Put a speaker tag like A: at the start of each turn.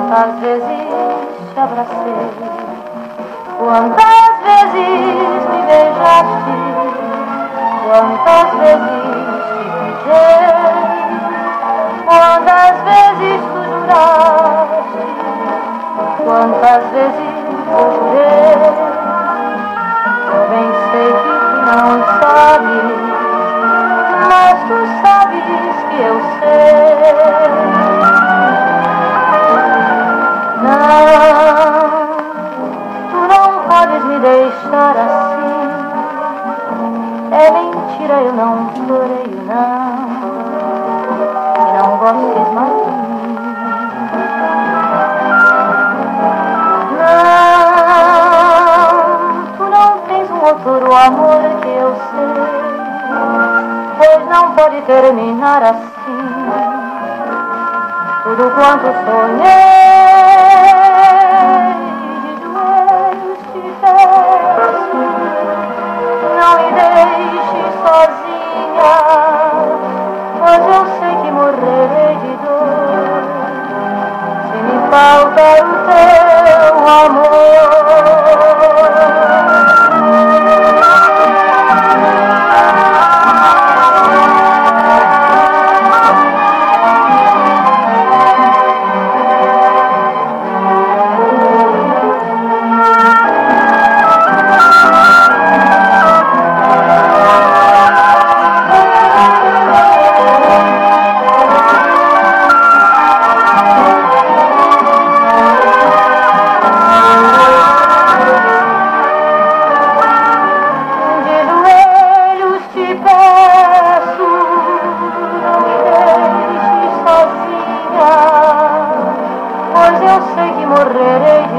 A: Quantas vezes te abracei, quantas vezes me beijaste, quantas vezes te beijei, quantas vezes tu juraste, quantas vezes eu jurei. Eu bem sei que tu não sabes, mas tu sabes que eu sei. Não, tu não podes me deixar assim. É mentira, eu não floreio, não. E não gostes mais de mim. Não, tu não tens um outro amor que eu sei, pois não pode terminar assim. Tudo quanto sonhei, de joelhos te peço, não me deixes sozinha, pois eu sei que morrerei de dor se me falta o teu amor. Pois eu sei que morrerei